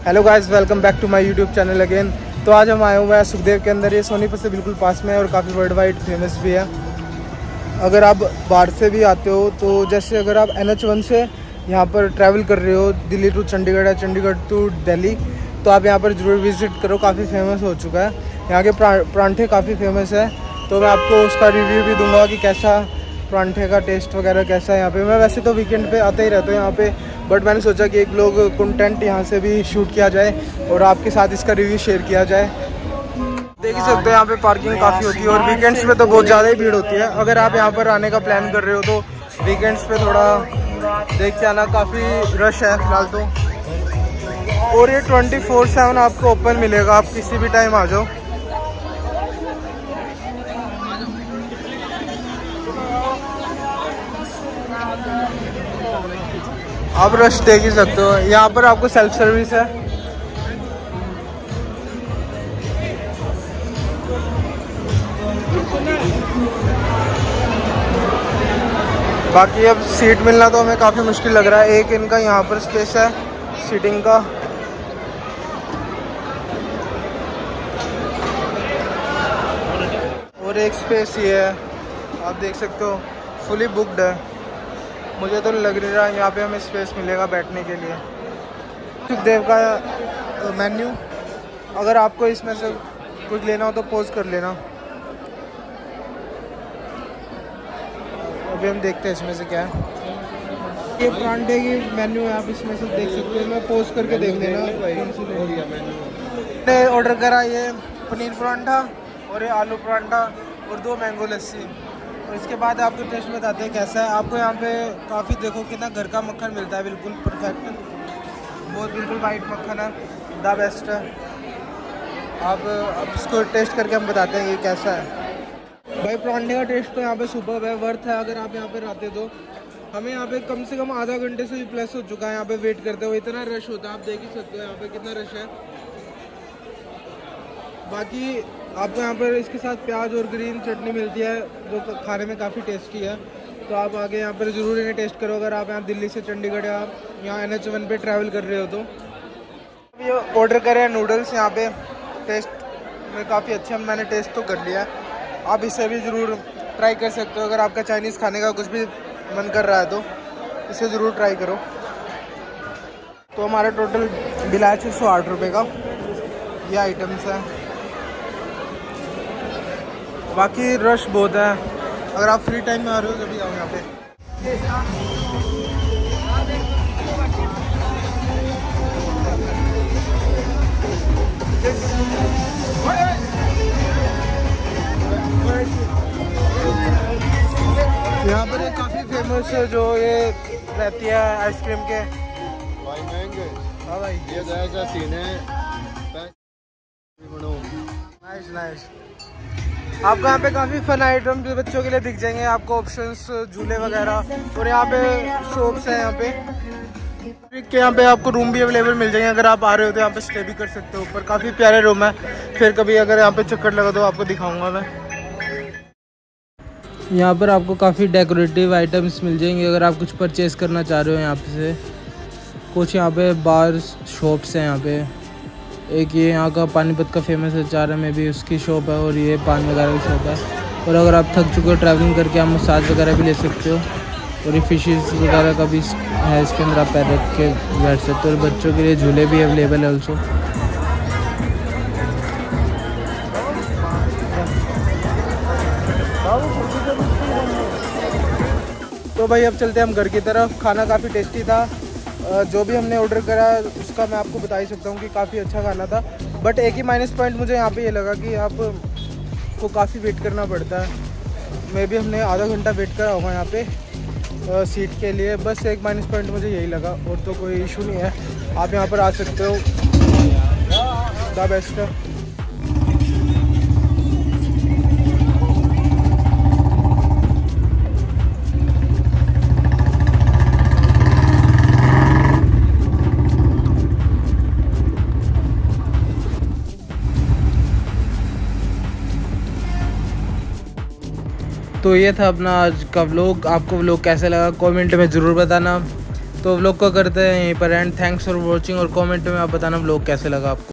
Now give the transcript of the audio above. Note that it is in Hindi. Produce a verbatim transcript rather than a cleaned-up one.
Hello guys, welcome back to my YouTube channel again. तो आज हम आए हुए हैं सुखदेव के अंदर। ये सोनीपत से बिल्कुल पास में है और काफ़ी वर्ल्ड वाइड फेमस भी है। अगर आप बाहर से भी आते हो तो जैसे अगर आप एन एच वन से यहाँ पर ट्रैवल कर रहे हो दिल्ली टू चंडीगढ़ या चंडीगढ़ टू दिल्ली, तो आप यहाँ पर ज़रूर विज़िट करो। काफ़ी फेमस हो चुका है, यहाँ के परांठे काफ़ी फेमस है। तो मैं आपको उसका रिव्यू भी दूंगा कि कैसा परांठे का टेस्ट वगैरह कैसा है यहाँ पे। मैं वैसे तो वीकेंड पे आता ही रहता हूँ यहाँ पे, बट मैंने सोचा कि एक लोग कंटेंट यहाँ से भी शूट किया जाए और आपके साथ इसका रिव्यू शेयर किया जाए। देख ही सकते हो यहाँ पे पार्किंग काफ़ी होती है और वीकेंड्स पे तो बहुत ज़्यादा ही भीड़ होती है। अगर आप यहाँ पर आने का प्लान कर रहे हो तो वीकेंड्स पे थोड़ा देख के आना, काफ़ी रश है फिलहाल तो। और ये ट्वेंटी फोर सेवन आपको ओपन मिलेगा, आप किसी भी टाइम आ जाओ। आप रश देख ही सकते हो। यहाँ पर आपको सेल्फ सर्विस है। बाकी अब सीट मिलना तो हमें काफ़ी मुश्किल लग रहा है। एक इनका यहाँ पर स्पेस है सीटिंग का, और एक स्पेस ये है, आप देख सकते हो फुली बुक्ड है। मुझे तो लग रहा है यहाँ पे हमें स्पेस मिलेगा बैठने के लिए। सुखदेव का मेन्यू, अगर आपको इसमें से कुछ लेना हो तो पॉज कर लेना। अभी हम देखते हैं इसमें से क्या है। ये परांठे की मेन्यू है, आप इसमें से देख सकते हो। मैं पॉज करके देख लेना। मैंने ऑर्डर करा ये पनीर परांठा और ये आलू परांठा और दो मैंगो लस्सी। और इसके बाद आपको टेस्ट बताते हैं कैसा है। आपको यहाँ पे काफ़ी देखो कितना घर का मक्खन मिलता है, बिल्कुल परफेक्ट, बहुत बिल्कुल वाइट मक्खन है, द बेस्ट है। आप अब इसको टेस्ट करके हम बताते हैं ये कैसा है। भाई परांठे का टेस्ट तो यहाँ पे सुपर्ब है, वर्थ है। अगर आप यहाँ पे रहते तो हमें यहाँ पे कम से कम आधा घंटे से भी प्लस हो चुका है यहाँ पे वेट करते हुए। इतना रश होता है, आप देख ही सकते हो यहाँ पे कितना रश है। बाकी आपको यहाँ पर इसके साथ प्याज और ग्रीन चटनी मिलती है जो खाने में काफ़ी टेस्टी है। तो आप आगे यहाँ पर ज़रूर इन्हें टेस्ट करो अगर आप यहाँ दिल्ली से चंडीगढ़ या यहाँ एन एच वन पे ट्रैवल कर रहे हो तो। ये ऑर्डर करें नूडल्स, यहाँ पे टेस्ट में काफ़ी अच्छे, मैंने टेस्ट तो कर लिया है। आप इसे भी ज़रूर ट्राई कर सकते हो अगर आपका चाइनीज़ खाने का कुछ भी मन कर रहा है तो इसे ज़रूर ट्राई करो। तो हमारा टोटल बिल आया छः सौ आठ रुपये का। ये आइटम्स हैं। बाकी रश बहुत है, अगर आप फ्री टाइम में आ रहे हो तभी आओ यहाँ पे। यहाँ पर एक काफ़ी फेमस जो ये रहती है आइसक्रीम के भाई महंगे। हाँ भाई, ये तो ऐसा सीन है। Nice nice. आपको यहाँ पे काफ़ी फन आइटम जो बच्चों के लिए दिख जाएंगे, आपको ऑप्शंस झूले वगैरह, और यहाँ पे शॉप्स हैं। यहाँ पे के यहाँ पे आपको रूम भी अवेलेबल मिल जाएंगे। अगर आप आ रहे हो तो यहाँ पे स्टे भी कर सकते हो। ऊपर काफ़ी प्यारे रूम है, फिर कभी अगर यहाँ पे चक्कर लगा तो आपको दिखाऊंगा मैं। यहाँ पर आपको काफ़ी डेकोरेटिव आइटम्स मिल जाएंगे अगर आप कुछ परचेज़ करना चाह रहे हो। यहाँ पे से कुछ यहाँ पे बार शॉप्स हैं। यहाँ पे एक ये यहाँ का पानीपत का फेमस अचार में भी उसकी शॉप है, और ये पान वगैरह की शॉप है। और अगर आप थक चुके हो ट्रैवलिंग करके, आप मसाज वगैरह भी ले सकते हो। और ये फिशेस वगैरह का भी है इसके अंदर, आप पैर रख के बैठ सकते हो। और बच्चों के लिए झूले भी अवेलेबल है ऑल्सो। तो भाई अब चलते हैं हम घर की तरफ। खाना काफ़ी टेस्टी था, जो भी हमने ऑर्डर करा उसका मैं आपको बता ही सकता हूँ कि काफ़ी अच्छा खाना था। बट एक ही माइनस पॉइंट मुझे यहाँ पे ये लगा कि आप को काफ़ी वेट करना पड़ता है। मे भी हमने आधा घंटा वेट करा होगा यहाँ पे आ, सीट के लिए। बस एक माइनस पॉइंट मुझे यही लगा, और तो कोई इशू नहीं है। आप यहाँ पर आ सकते हो, द बेस्ट है। तो ये था अपना आज का व्लॉग। आपको व्लॉग कैसा लगा कमेंट में ज़रूर बताना। तो व्लॉग को करते हैं यहीं पर एंड। थैंक्स फॉर वॉचिंग और कमेंट में आप बताना व्लॉग कैसे लगा आपको।